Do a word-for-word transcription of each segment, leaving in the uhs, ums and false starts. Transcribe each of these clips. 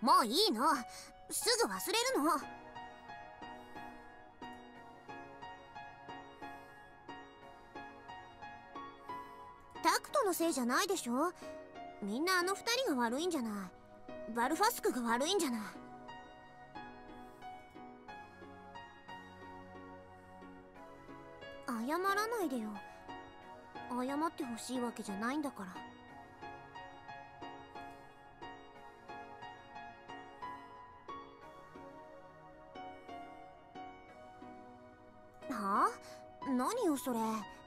もういいの。すぐ忘れるの。タクトのせいじゃないでしょ。みんなあの二人が悪いんじゃない。バルファスクが悪いんじゃない。謝らないでよ。謝ってほしいわけじゃないんだから。はあ？何よそれ。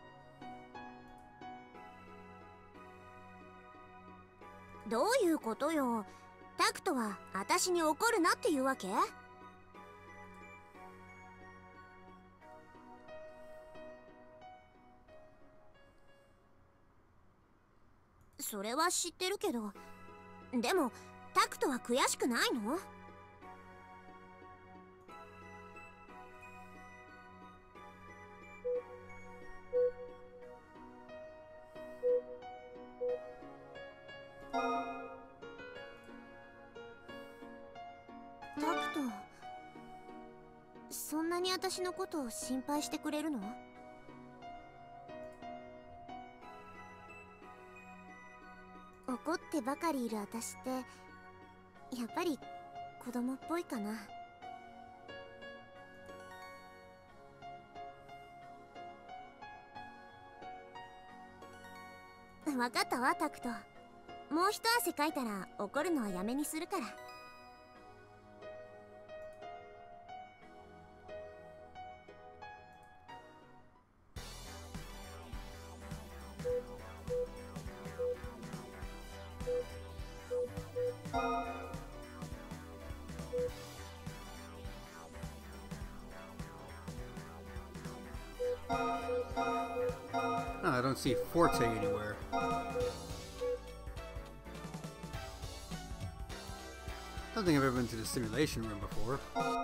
どういうことよ。タクトは私に怒るなっていうわけ？それは知ってるけど、でもタクトは悔しくないの？タクト、そんなに私のことを心配してくれるの？怒ってばかりいる私ってやっぱり子供っぽいかな。分かったわタクト。もう一汗かいたら怒るのはやめにするから。 Oh, I don't see Forte anywhere. I don't think I've ever been to the simulation room before.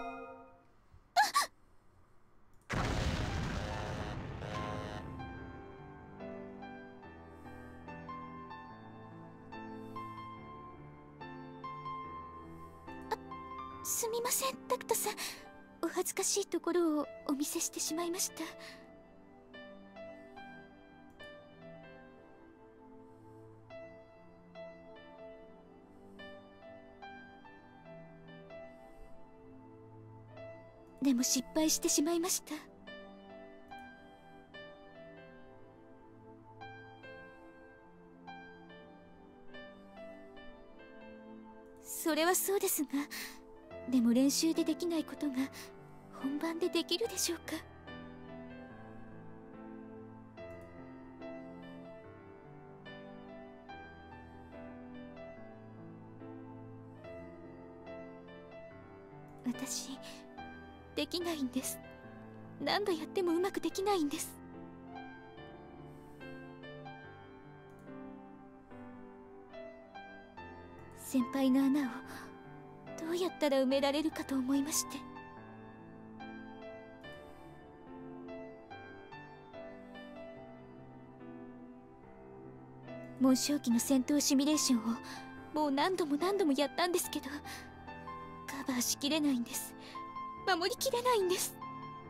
すみません、タクトさん。お恥ずかしいところをお見せしてしまいました。でも失敗してしまいました。それはそうですが、でも練習でできないことが本番でできるでしょうか。私できないんです。何度やってもうまくできないんです。先輩の穴をどうやったら埋められるかと思いまして。紋章機の戦闘シミュレーションをもう何度も何度もやったんですけど、カバーしきれないんです。守りきれないんです。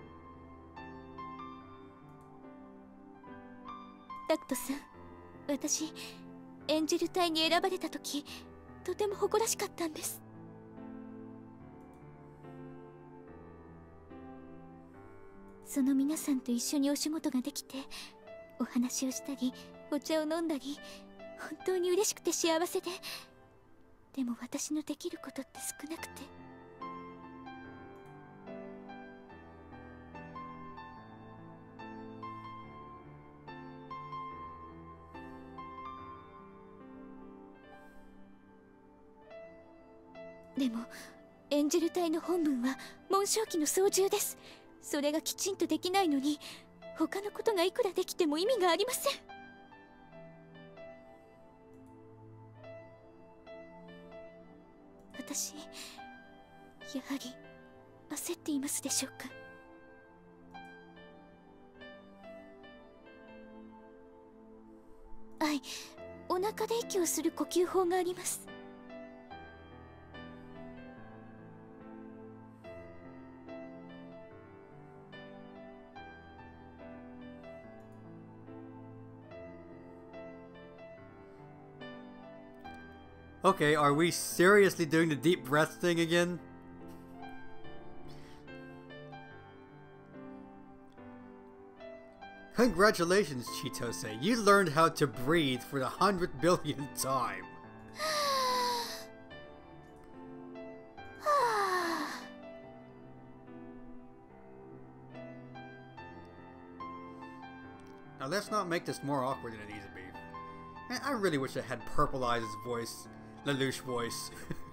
タクトさん、私エンジェル隊に選ばれた時とても誇らしかったんです。その皆さんと一緒にお仕事ができて、お話をしたりお茶を飲んだり、本当に嬉しくて幸せで、でも私のできることって少なくて。でもエンジェル隊の本分は紋章機の操縦です。それがきちんとできないのに、他のことがいくらできても意味がありません。私やはり焦っていますでしょうか。はい、お腹で息をする呼吸法があります。 Okay, are we seriously doing the deep breath thing again? Congratulations, Chitose. You learned how to breathe for the hundred billionth time. Now let's not make this more awkward than it needs to be. Man, I really wish I had Purple Eyes' voice, Lelouch voice.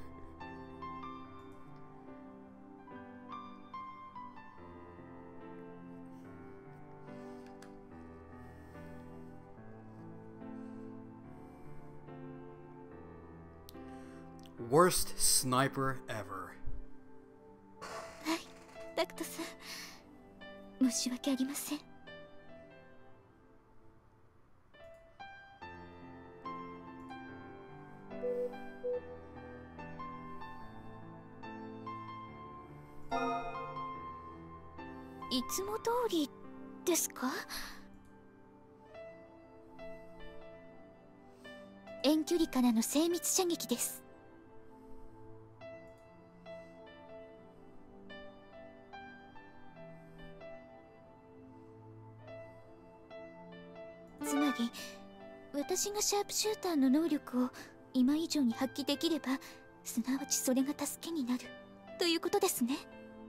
Worst sniper ever. はい、タクトさん、申し訳ありません。いつも通りですか？遠距離からの精密射撃です。つまり私がシャープシューターの能力を今以上に発揮できれば、すなわちそれが助けになるということですね。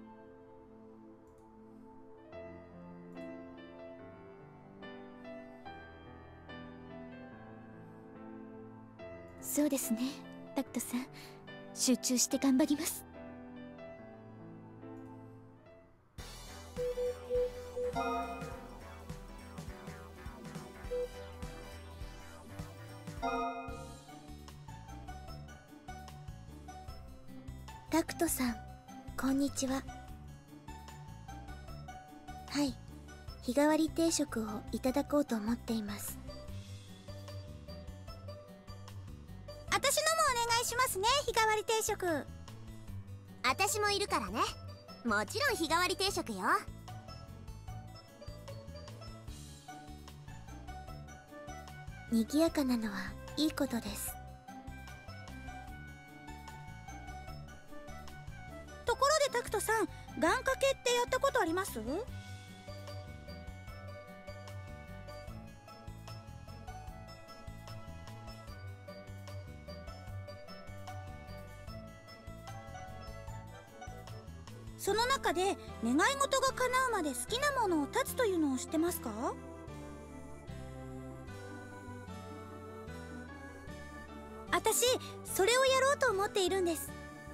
そうですね、タクトさん、集中して頑張ります。 タクトさん、こんにちは。はい、日替わり定食をいただこうと思っています。私のもお願いしますね、日替わり定食。私もいるからね。もちろん日替わり定食よ。賑やかなのはいいことです。ところでタクトさん、願掛けってやったことあります？その中で願い事が叶うまで好きなものを断つというのを知ってますか？私、それをやろうと思っているんです。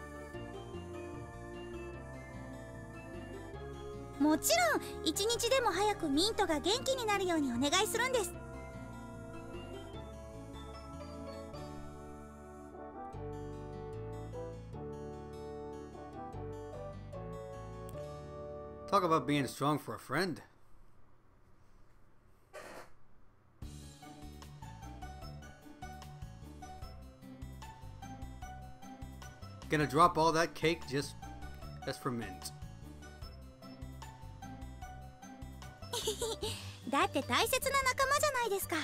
もちろん一日でも早くミントが元気になるようにお願いするんです。 Talk about being strong for a friend. Gonna drop all that cake just just for mint. だって大切な仲間じゃないですか。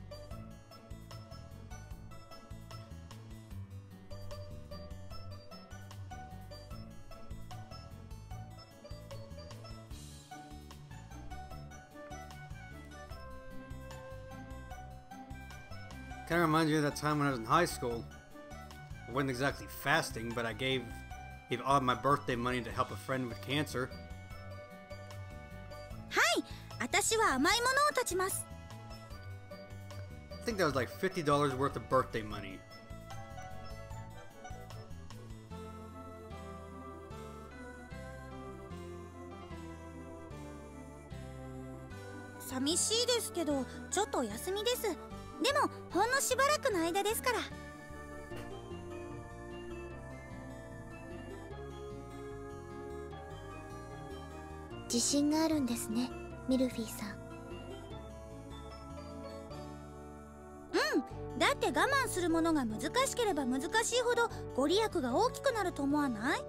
Kind of reminds me of that time when I was in high school. I wasn't exactly fasting, but I gave gave all my birthday money to help a friend with cancer. はい、私は甘いものを断ちます。 I think that was like fifty dollars worth of birthday money. 寂しいですけど、ちょっとお休みです。でもほんのしばらくの間ですから。自信があるんですね、ミルフィーさん。うん、だって我慢するものが難しければ難しいほどご利益が大きくなると思わない？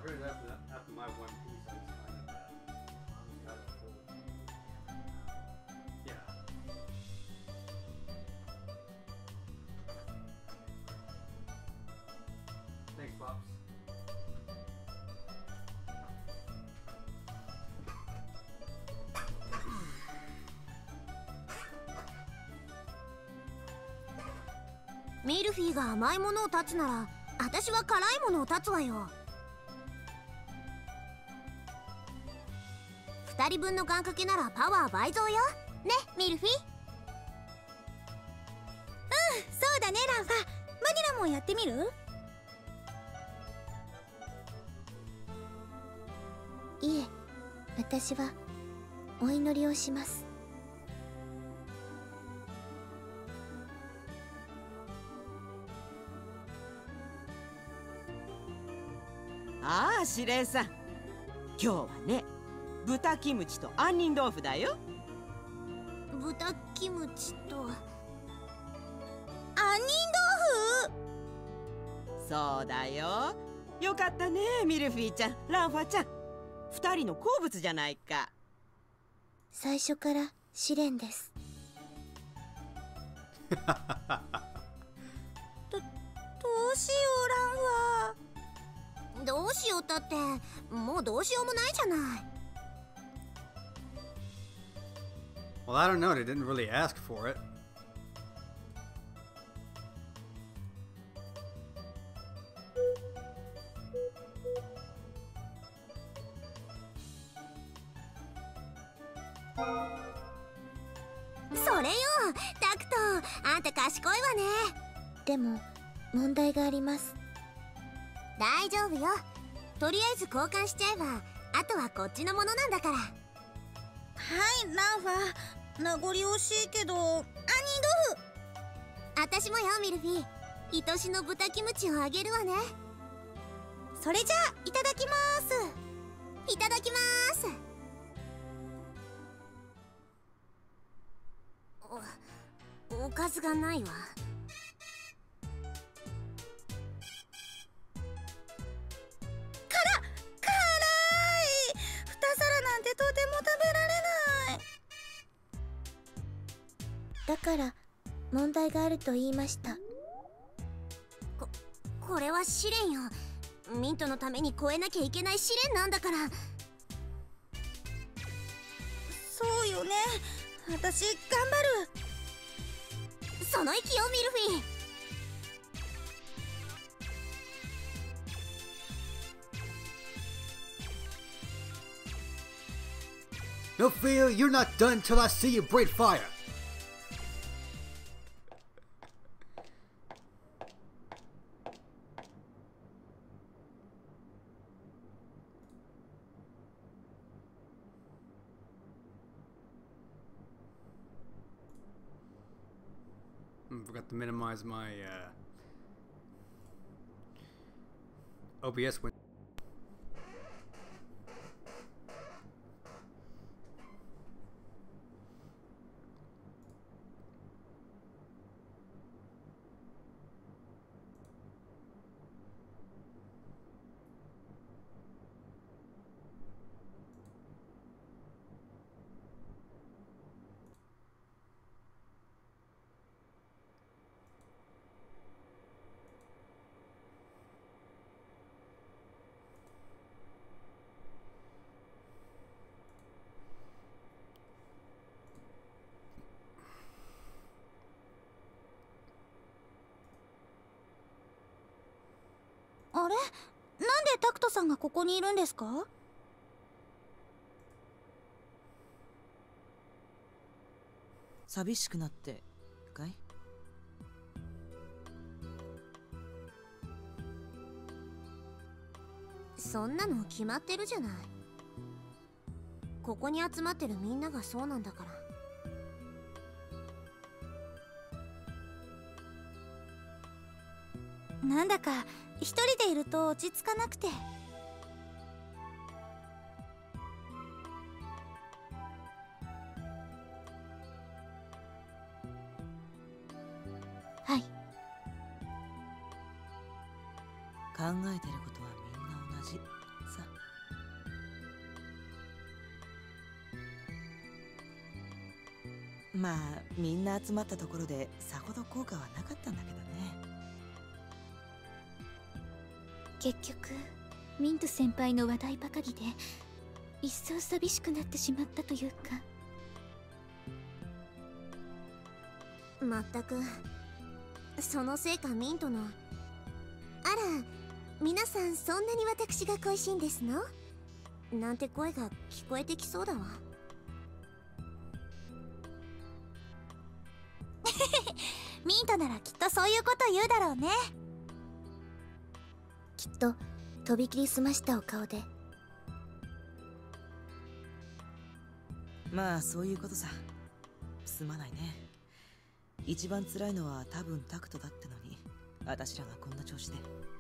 heard after, after my One Piece, I was kind of, uh, kind of full. Yeah. Thanks, Pops. ミルフィーが甘いものを断つなら、私は辛いものを断つわよ。二人分の願掛けならパワー倍増よ。ね、ミルフィー。うん、そうだね、ランファ。マニラもやってみる？いえ、私はお祈りをします。 ああ、司令さん。今日はね、豚キムチと杏仁豆腐だよ。 豚キムチと杏仁豆腐？ そうだよ。よかったね、ミルフィーちゃん、ランファちゃん。二人の好物じゃないか。 最初から試練です。ど、どうしよう、ランファ。どうしようったって、もうどうしようもないじゃない。 Well, I don't know. They didn't really ask for it. So それよ、タクト、あんた賢いわね。でも問題があります。大丈夫よ。とりあえず交換しちゃえば、あとはこっちのものなんだから。はい、ランファ。名残惜しいけど、杏仁豆腐。私もよ、ミルフィー。愛しの豚キムチをあげるわね。それじゃあ、いただきます。いただきます。お、おかずがないわ。だから問題があると言いました。こ、これは試練よ。ミントのために超えなきゃいけない試練なんだから。そうよね。私頑張る。その意気よ、ミルフィー。 No fear, you're not done till I see you break fire. I forgot to minimize my uh, O B S window. あれ？なんでタクトさんがここにいるんですか？ 寂しくなってかい？ そんなの決まってるじゃない。ここに集まってるみんながそうなんだから。なんだか一人でいると落ち着かなくて。はい。 考えてることはみんな同じ。 さ。まあみんな集まったところでさほど効果はなかったんだけどね。 結局ミント先輩の話題ばかりで一層寂しくなってしまったというか。 まったくそのせいかミントの。あら、皆さんそんなに私が恋しいんですのなんて声が聞こえてきそうだわ。ミントならきっとそういうこと言うだろうね。きっととびきり澄ましたお顔で。 まあそういうことさ。すまないね。一番辛いのは多分タクトだってのに、私らがこんな調子で。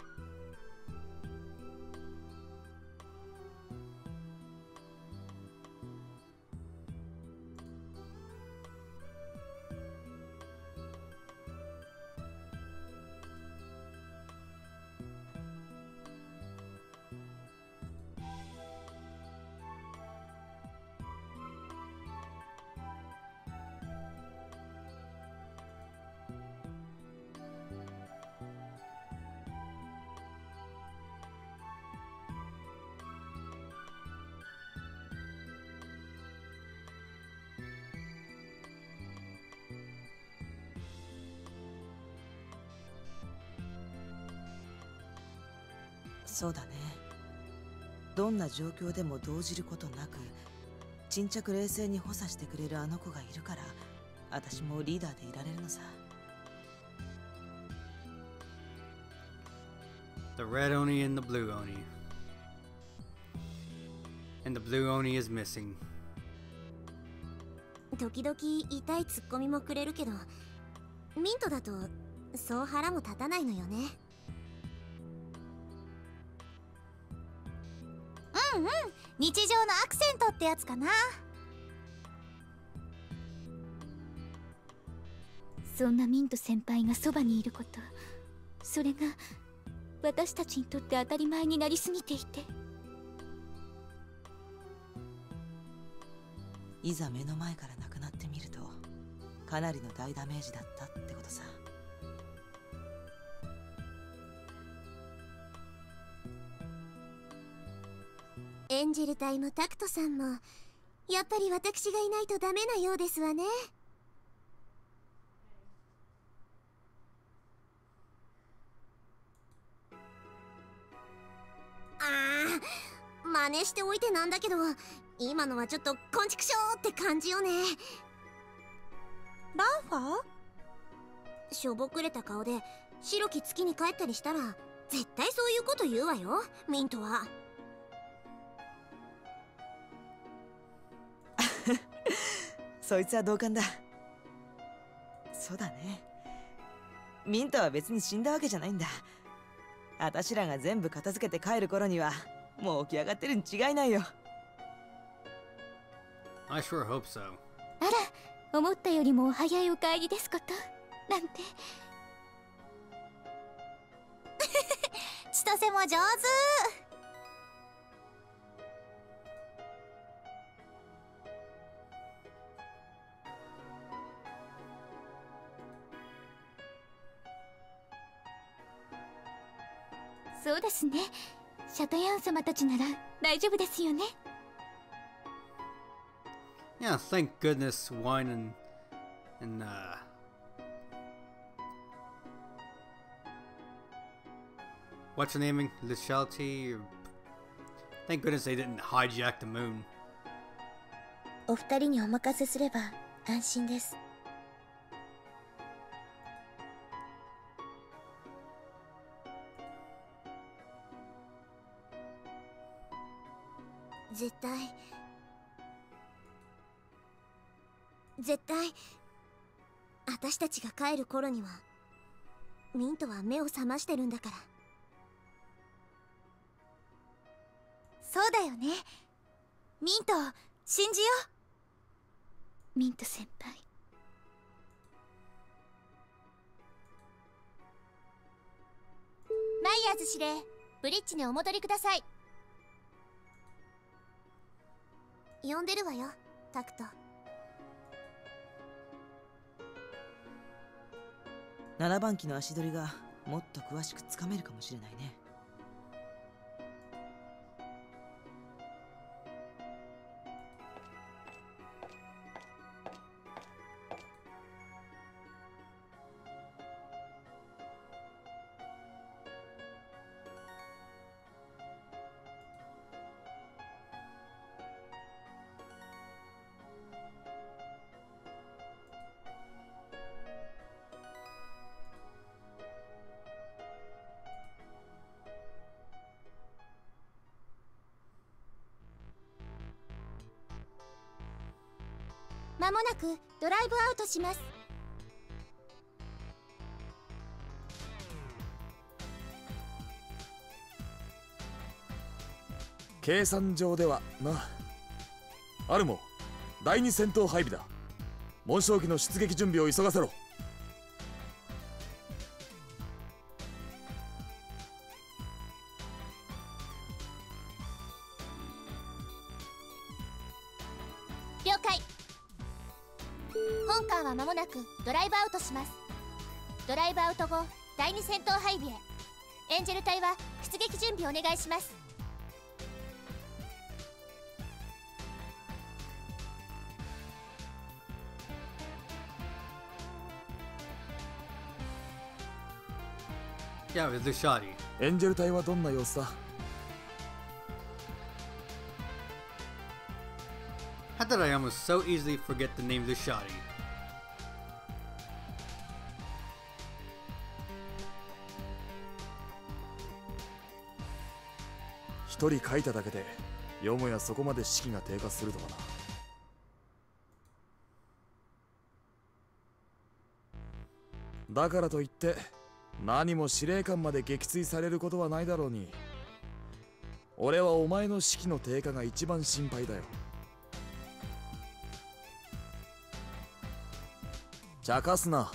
そうだね。どんな状況でも動じることなく沈着冷静に補佐してくれるあの子がいるから、私もリーダーでいられるのさ。 The red Oni and the blue Oni. And the blue Oni is missing. 時々痛いツッコミもくれるけど、ミントだとそう腹も立たないのよね。うんうん、日常のアクセントってやつかな。 そんなミント先輩がそばにいること、それが私たちにとって当たり前になりすぎていて、 いざ目の前からなくなってみるとかなりの大ダメージだったってことさ。 エンジェル隊もタクトさんもやっぱり私がいないとダメなようですわね。あー、真似しておいてなんだけど、今のはちょっとこんちくしょーって感じよね。ランファー？しょぼくれた顔で白き月に帰ったりしたら絶対そういうこと言うわよ、ミントは。 そいつは同感だ。そうだね。ミントは別に死んだわけじゃないんだ。私らが全部片付けて帰る頃にはもう起き上がってるに違いないよ。 I sure hope so. あら、思ったよりもお早いお帰りですことなんて。 千歳も上手。 そうですね。シャトヤン様たちなら大丈夫ですよね。 Yeah, thank goodness wine and and uh what's her naming? Lishalti? Thank goodness they didn't hijack the moon. お二人にお任せすれば安心です。絶対絶対私たちが帰る頃にはミントは目を覚ましてるんだから。そうだよね、ミント信じよう。ミント先輩、 マイヤーズ司令、ブリッジにお戻りください。 呼んでるわよ、タクト。 ななばん機の足取りがもっと詳しくつかめるかもしれないね。 まもなくドライブアウトします。 計算上ではな。アルモ、だいに戦闘配備だ。紋章機の出撃準備を急がせろ。 了解。本艦は間もなくドライブアウトします。ドライブアウト後、だいに戦闘配備へ。エンジェル隊は出撃準備お願いします。 Yeah, with Lushadi. エンジェル隊はどんな様子だ？ How did I almost so easily forget the name Lushadi? 一人書いただけでよもやそこまで士気が低下するとはな。だからといって何も司令官まで撃墜されることはないだろうに。俺はお前の士気の低下が一番心配だよ。茶化すな。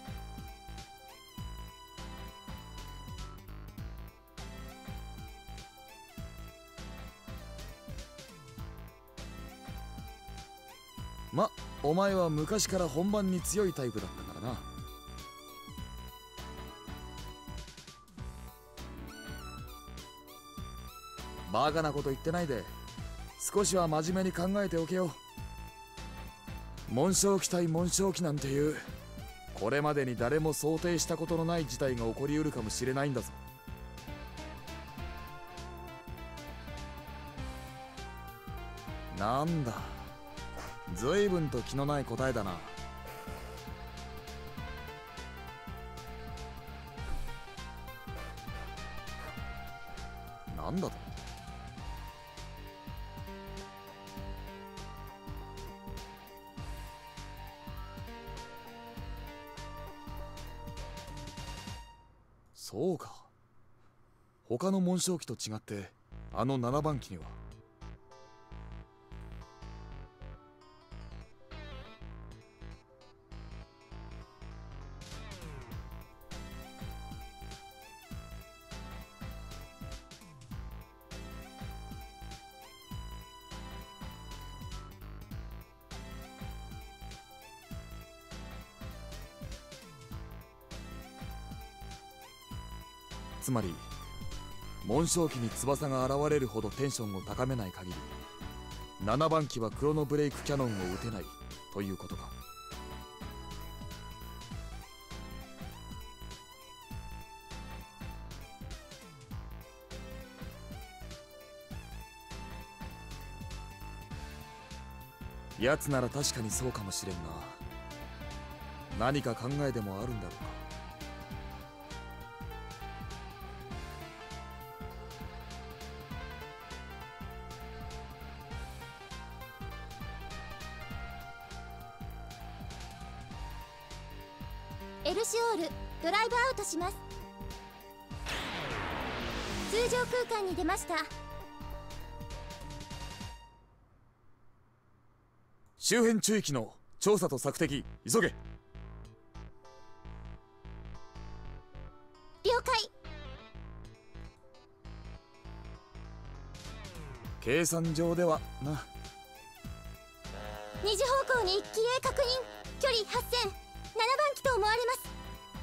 ま、お前は昔から本番に強いタイプだったからな。バカなこと言ってないで少しは真面目に考えておけよ。紋章機対紋章機なんていうこれまでに誰も想定したことのない事態が起こりうるかもしれないんだぞ。なんだ、随分と気のない答えだな。なんだと？そうか。他の紋章機と違ってあのななばん機にはつまり紋章機に翼が現れるほどテンションを高めない限りななばん機はクロノブレイクキャノンを撃てないということか。奴なら確かにそうかもしれんな。何か考えでもあるんだろうか。 エルシオール、ドライブアウトします。通常空間に出ました。 周辺地域の調査と索敵急げ。 了解。 計算上ではな。 二次方向に機影確認。距離はっせん、ななばん機と思われます。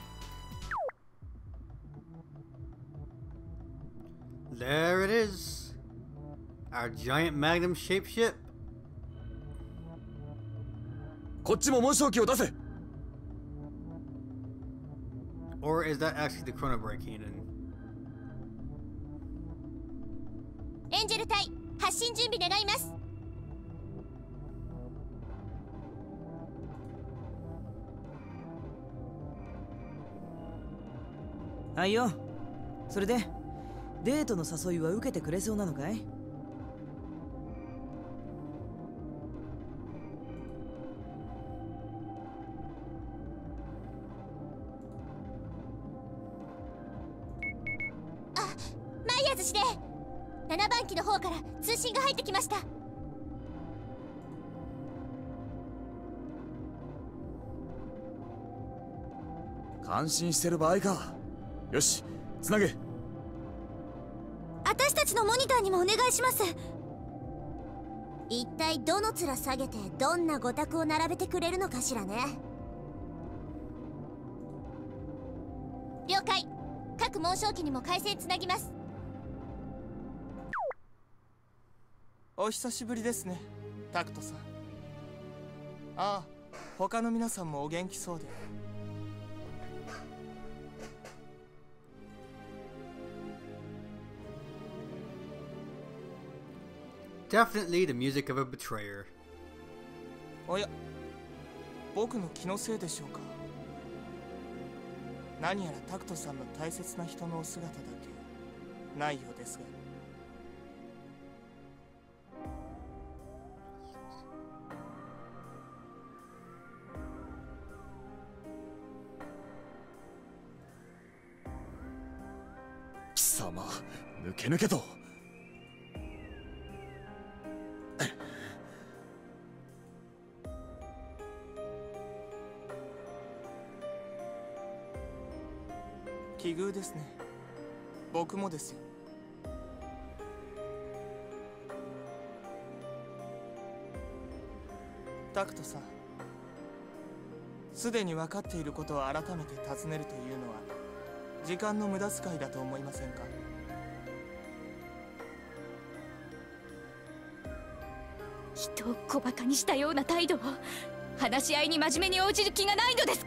There it is. Our giant magnum shaped ship. こっちも紋章機を出せ。 Or is that actually the chrono break cannon? エンジェル隊、発進準備願います。 あいよ。それでデートの誘いは受けてくれそうなのかい？ あ、マイヤーズ司令、ななばん機の方から通信が入ってきました。 感心してる場合か。よし、つなげ。 私たちのモニターにもお願いします。一体どの面下げてどんなご託を並べてくれるのかしらね。了解。各紋章機にも回線つなぎます。 お久しぶりですね、タクトさん。ああ、他の皆さんもお元気そうで。 Definitely the music of a betrayer. おや、僕の気のせいでしょうか。何やらタクトさんの大切な人のお姿だけないようですが。 貴様、抜け抜けと。 奇遇ですね。僕もですよ。タクトさん、すでに分かっていることを改めて尋ねるというのは時間の無駄遣いだと思いませんか？ 人を小バカにしたような態度を、話し合いに真面目に応じる気がないのですか？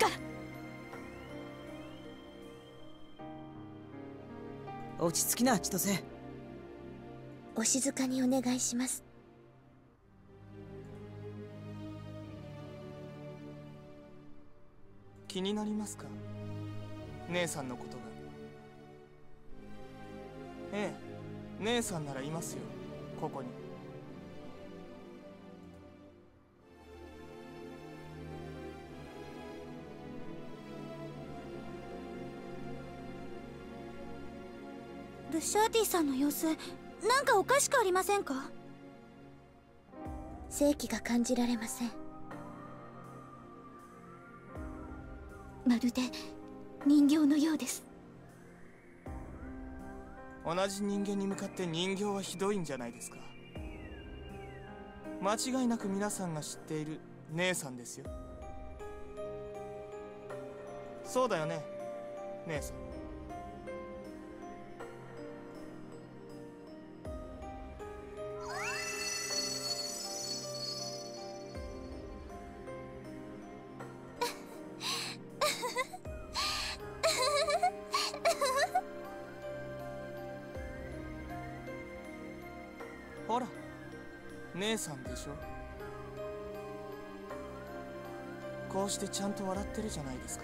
落ち着きな、千歳。 お静かにお願いします。 気になりますか、姉さんのことが。ええ、姉さんならいますよ、ここに。 ルシャーティさんの様子、なんかおかしくありませんか？正気が感じられません。 まるで人形のようです。 同じ人間に向かって人形はひどいんじゃないですか。間違いなく皆さんが知っている姉さんですよ。そうだよね、姉さん。ほら、姉さんでしょ。こうしてちゃんと笑ってるじゃないですか。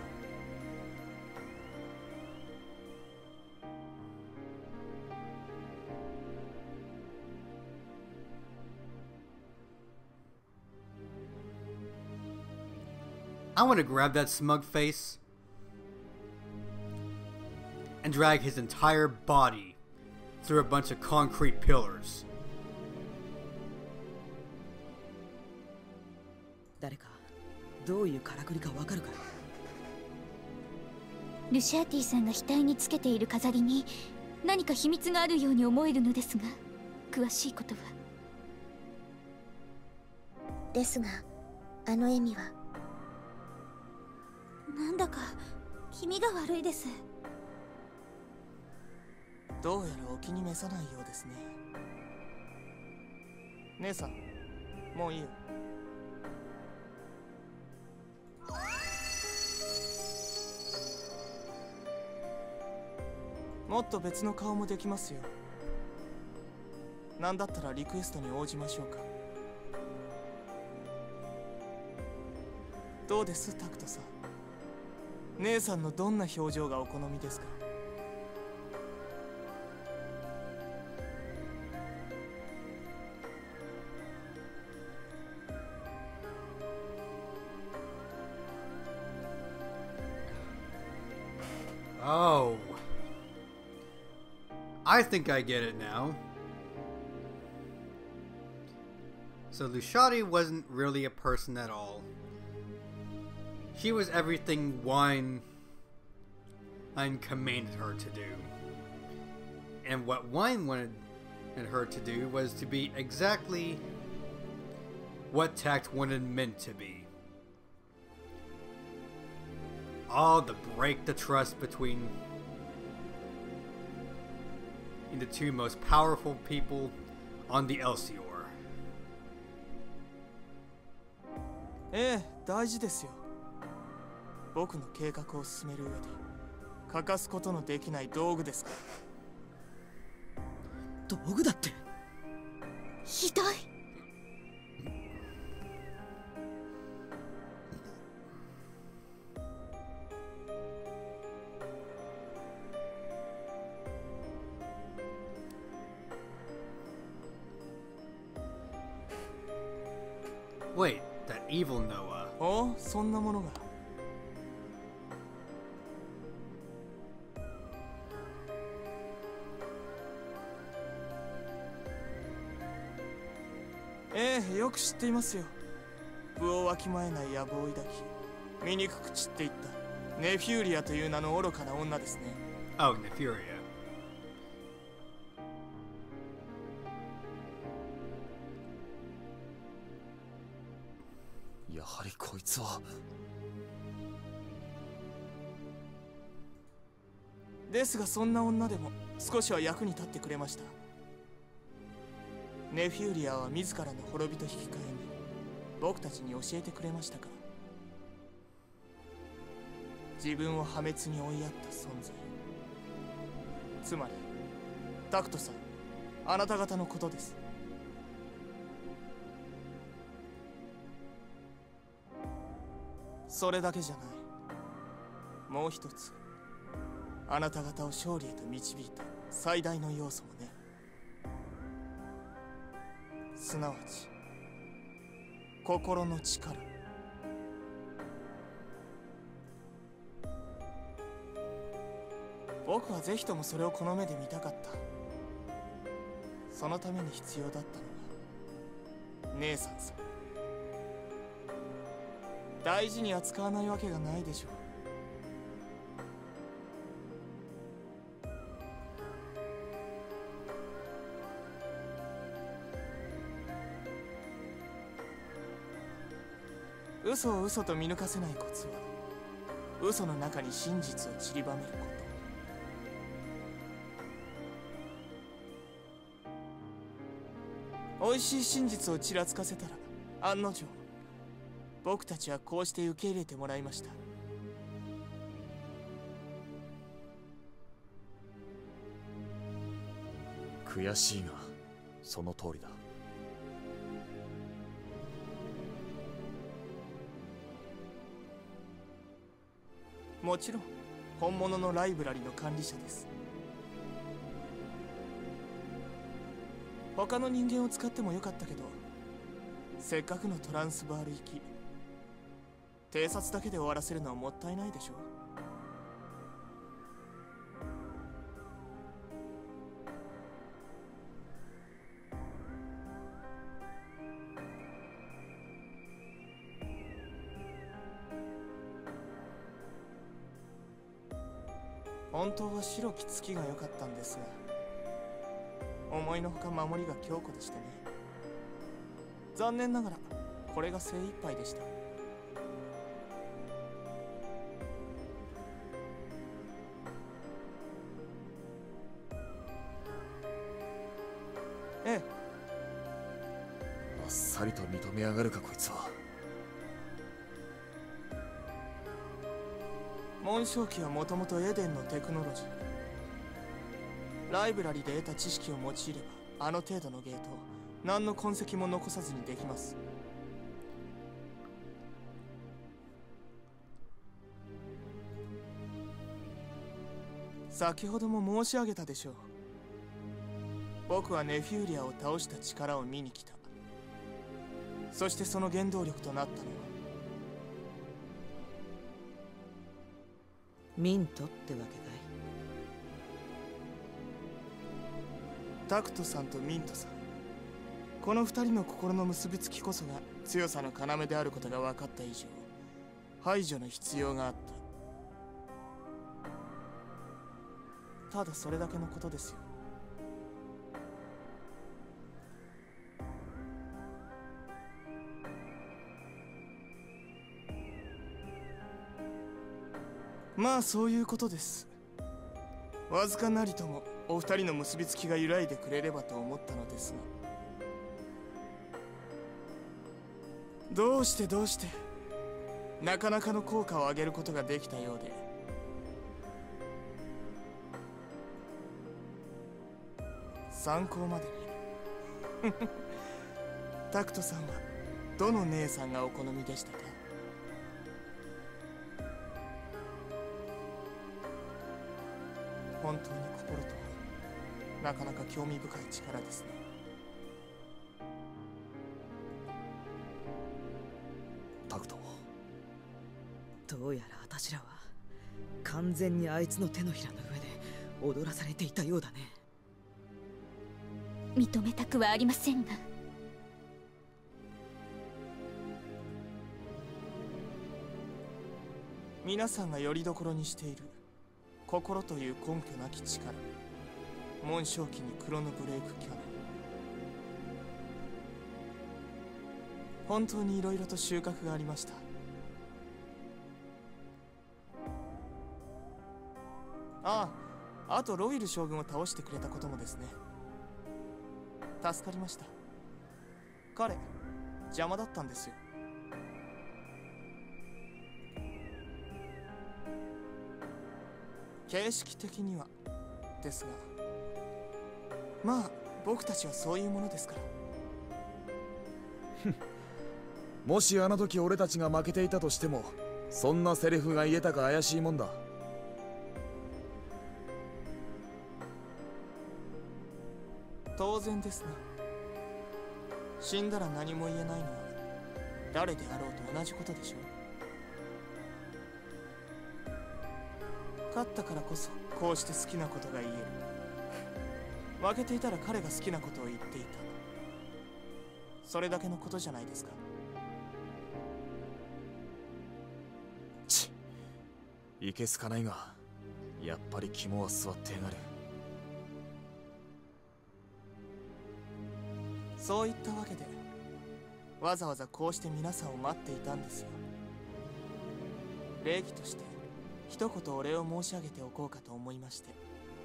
I want to grab that smug face and drag his entire body through a bunch of concrete pillars. 誰かどういうからくりかわかるか？ ルシャーティさんが額につけている飾りに何か秘密があるように思えるのですが、詳しいことは。 ですがあの笑みは。 なんだか気味が悪いです。 どうやらお気に召さないようですね。姉さん、もういいよ。もっと別の顔もできますよ。なんだったらリクエストに応じましょうか。どうですタクトさん、姉さんのどんな表情がお好みですか？ Oh. I think I get it now. So Lushadi wasn't really a person at all. She was everything Wine commanded her to do. And what Wine wanted her to do was to be exactly what Tact wanted Mint to be. All to break the trust between the two most powerful people on the Elsior. ええ、大事ですよ。僕の計画を進める上で欠かすことのできない道具ですから。 道具だって。 ひどい。 Wait, that evil Noah. おお、そんなものが。ええ、よく知っていますよ。部をわきまえない野望を抱き、醜く散っていったネフューリアという名の愚かな女ですね。 Oh, Nefuria. やはりこいつは。 ですがそんな女でも少しは役に立ってくれました。ネフューリアは自らの滅びと引き換えに僕たちに教えてくれましたから。自分を破滅に追いやった存在、つまりタクトさん、あなた方のことです。それだけじゃない。もう一つ、あなた方を勝利へと導いた最大の要素もね。すなわち心の力。僕はぜひともそれをこの目で見たかった。そのために必要だったのが姉さんさ。大事に扱わないわけがないでしょう。嘘を嘘と見抜かせないコツは、嘘の中に真実を散りばめること。美味しい真実をちらつかせたら案の定、僕たちはこうして受け入れてもらいました。 悔しいがその通りだ。 もちろん本物のライブラリの管理者です。他の人間を使ってもよかったけど、せっかくのトランスバール行き、偵察だけで終わらせるのはもったいないでしょう。本当は白き月が良かったんですが、思いのほか守りが強固でしてね。残念ながらこれが精一杯でした。ええ。 あっさりと認めやがるかこいつは。 紋章機はもともとエデンのテクノロジー。ライブラリで得た知識を用いればあの程度のゲートを何の痕跡も残さずにできます。先ほども申し上げたでしょう。僕はネフューリアを倒した力を見に来た。そしてその原動力となったのはミントってわけかい。 タクトさんとミントさん、この二人の心の結びつきこそが強さの要であることが分かった以上、排除の必要があった。ただそれだけのことですよ。まあそういうことです。わずかなりともお二人の結びつきが揺らいでくれればと思ったのですが、どうしてどうしてなかなかの効果を上げることができたようで。参考までにタクトさんはどの姉さんがお好みでしたか？本当に心とはなかなか興味深い力ですね。 タクト、 どうやら私らは完全にあいつの手のひらの上で踊らされていたようだね。 認めたくはありませんが。 皆さんがよりどころにしている心という根拠なき力、紋章機にクロノブレイクキャノン、本当にいろいろと収穫がありました。ああ、あとロイル将軍を倒してくれたこともですね。助かりました。彼邪魔だったんですよ。形式的にはですが、まあ僕たちはそういうものですから。 もしあの時俺たちが負けていたとしても、そんなセリフが言えたか怪しいもんだ。 当然ですな。死んだら何も言えないのは誰であろうと同じことでしょう。勝ったからこそこうして好きなことが言える。負けていたら彼が好きなことを言っていた。それだけのことじゃないですか。 ちっ、いけすかないが、やっぱり肝は据わってやがる。 そういったわけでわざわざこうして皆さんを待っていたんですよ。礼儀として一言お礼を申し上げておこうかと思いまして。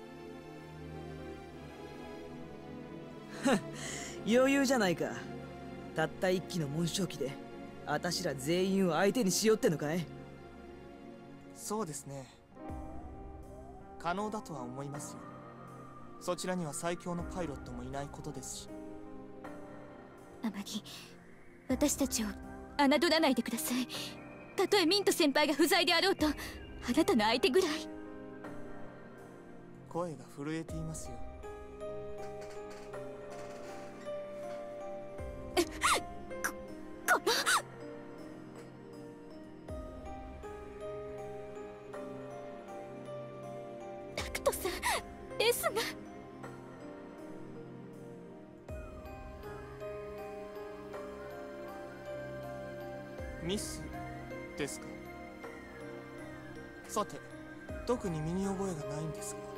余裕じゃないか。たった一機の紋章機であたしら全員を相手にしようってのかい？ そうですね、可能だとは思いますよ。そちらには最強のパイロットもいないことですし。 あまり私たちを侮らないでください。たとえミント先輩が不在であろうと、あなたの相手ぐらい。 声が震えていますよ。 ここのタクトさんですが。 ミスですか。さて、特に身に覚えがないんですが。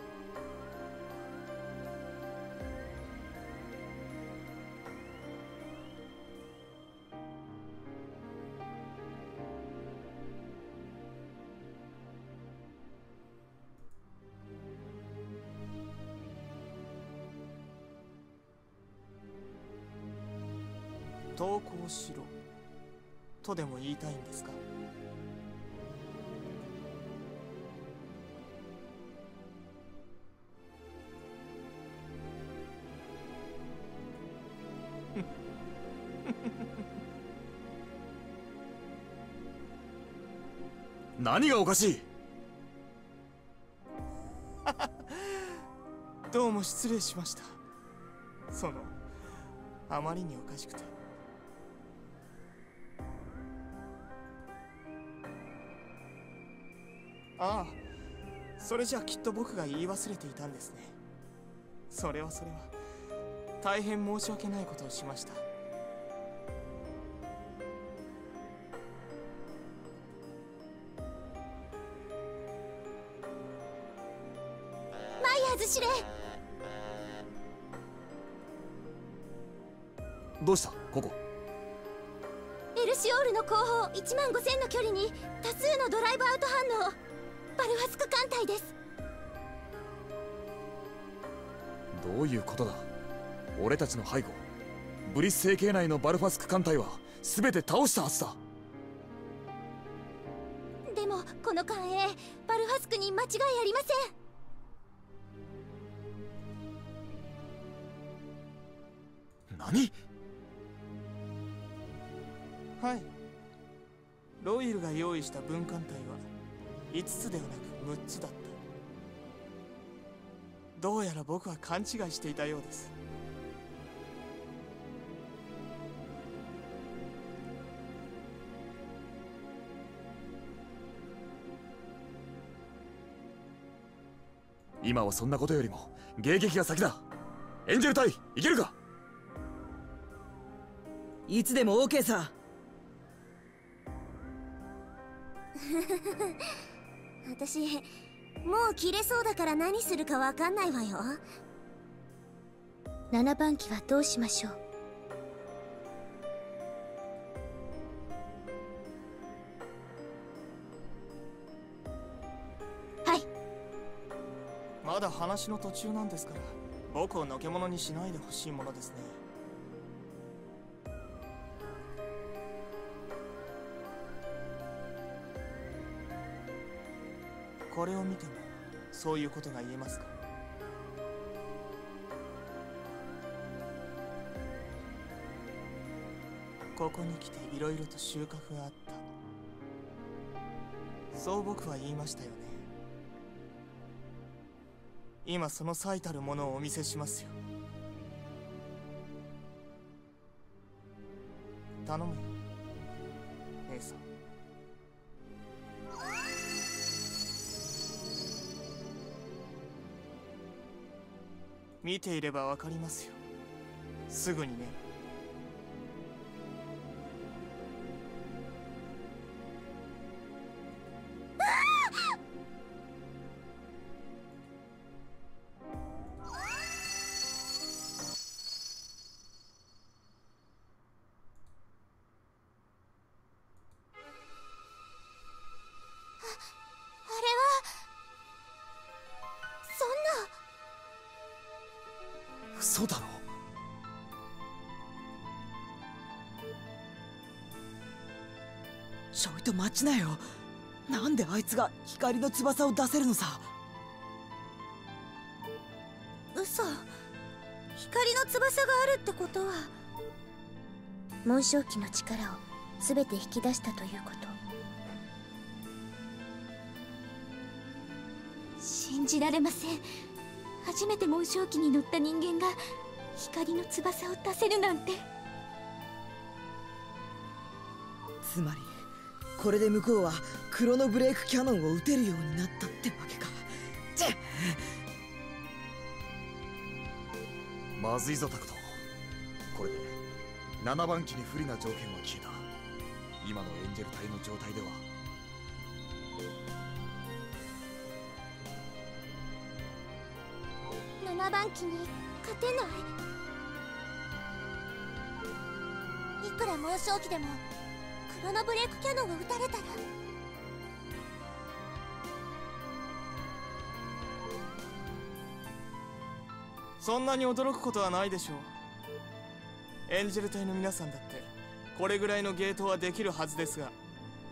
投降しろとでも言いたいんですか？ 何がおかしい？ どうも失礼しました。そのあまりにおかしくて。ああ、それじゃあきっと僕が言い忘れていたんですね。それはそれは大変申し訳ないことをしました。 マイヤーズ司令、 どうしたここ？ エルシオールの後方いちまんごせんの距離に多数のドライブアウト反応。バルファスク艦隊です。 どういうことだ？俺たちの背後、ブリス星系内のバルファスク艦隊は全て倒したはずだ。 でもこの艦営バルファスクに間違いありません。 何？ はい、ロイルが用意した分艦隊はいつつではなくむっつだった。どうやら僕は勘違いしていたようです。 今はそんなことよりも迎撃が先だ。エンジェル隊いけるか？ いつでも OK さ。 私もう切れそうだから何するかわかんないわよ。ななばん機はどうしましょう？はい。 まだ話の途中なんですから僕をのけ者にしないでほしいものですね。これを見てもそういうことが言えますか？ここに来ていろいろと収穫があった。そう僕は言いましたよね。今その最たるものをお見せしますよ。頼むよ姉さん。見ていればわかりますよ。すぐにね。 嘘だろ？ ちょいと待ちなよ。なんであいつが光の翼を出せるのさ。 嘘。光の翼があるってことは紋章機の力を全て引き出したということ。 信じられません。初めて紋章機に乗った人間が光の翼を出せるなんて。 つまりこれで向こうはクロノブレイクキャノンを撃てるようになったってわけか。チェッまずいぞタクト。これでななばん機に不利な条件は消えた。今のエンジェル隊の状態ではななばん機に勝てない。いくら紋章機でもクロノブレイクキャノンを撃たれたら。 そんなに驚くことはないでしょう。 エンジェル隊の皆さんだってこれぐらいのゲートはできるはずですが。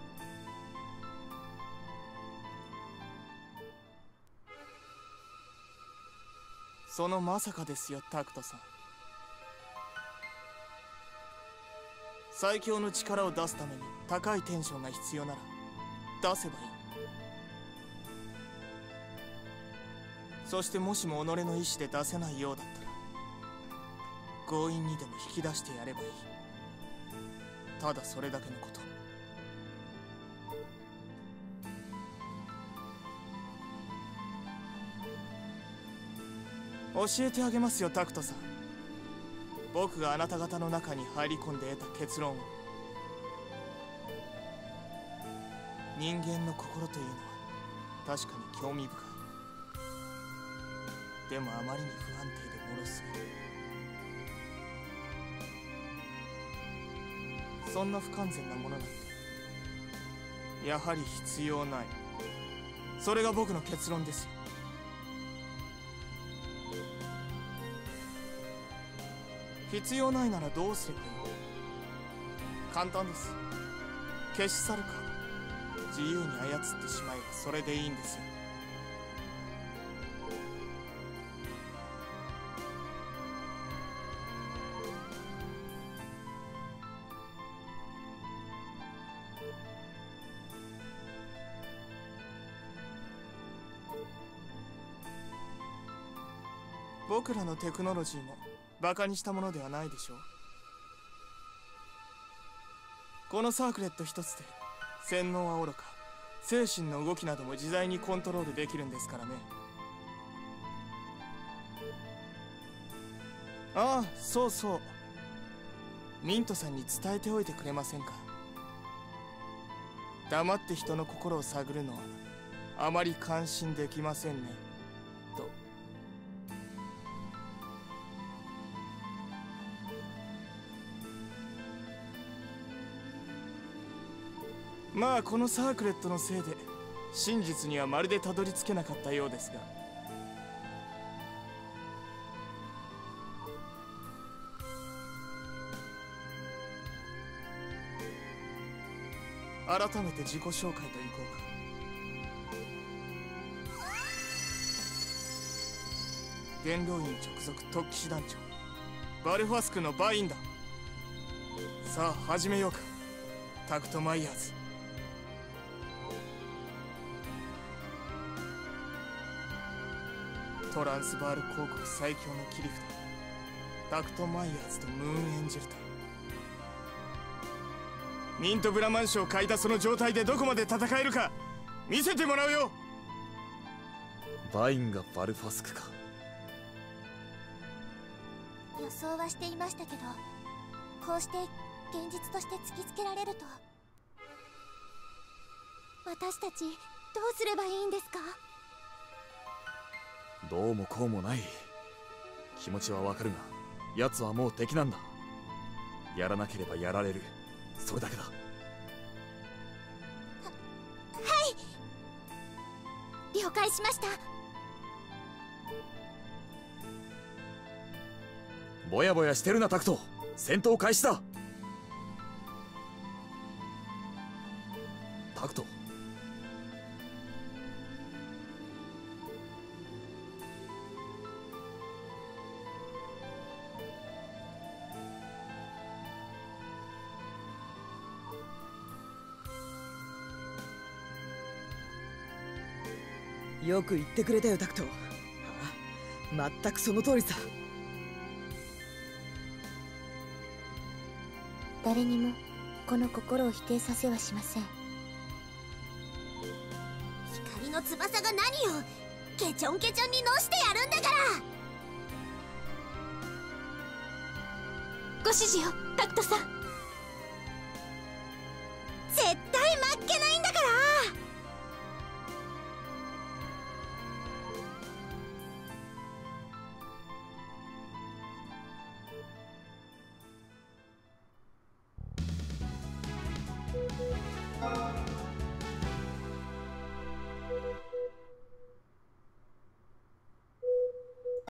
そのまさかですよ、タクトさん。最強の力を出すために高いテンションが必要なら出せばいい。そしてもしも己の意思で出せないようだったら強引にでも引き出してやればいい。ただそれだけのこと。教えてあげますよ、タクトさん。僕があなた方の中に入り込んで得た結論を。人間の心というのは確かに興味深い。でもあまりに不安定で脆すぎる。そんな不完全なものなんてやはり必要ない。それが僕の結論ですよ。必要ないならどうすればいい？簡単です。消し去るか自由に操ってしまえばそれでいいんですよ。僕らのテクノロジーもバカにしたものではないでしょう。このサークレット一つで洗脳はおろか精神の動きなども自在にコントロールできるんですからね。ああ、そうそう、ミントさんに伝えておいてくれませんか。黙って人の心を探るのはあまり感心できませんねと。まあこのサークレットのせいで真実にはまるでたどり着けなかったようですが、改めて自己紹介といこうか。元老院直属特騎士団長バルファスクのバインだ。さあ始めようか、タクト・マイヤーズ。トランスバール公国最強の切り札タクト・マイヤーズとムーンエンジェル隊。ミント・ブラマン賞を嗅いだその状態でどこまで戦えるか見せてもらうよ。 バインがバルファスクか。 予想はしていましたけど、こうして現実として突きつけられると、私たちどうすればいいんですか？ どうもこうもない。気持ちはわかるが奴はもう敵なんだ。やらなければやられる、それだけだ。は、 はい了解しました。 ぼやぼやしてるなタクト、戦闘開始だ。タクト、 よく言ってくれたよタクト。ああ、全くその通りさ。 誰にもこの心を否定させはしません。 光の翼が何よ、ケチョンケチョンにのしてやるんだから。 ご指示をタクトさん。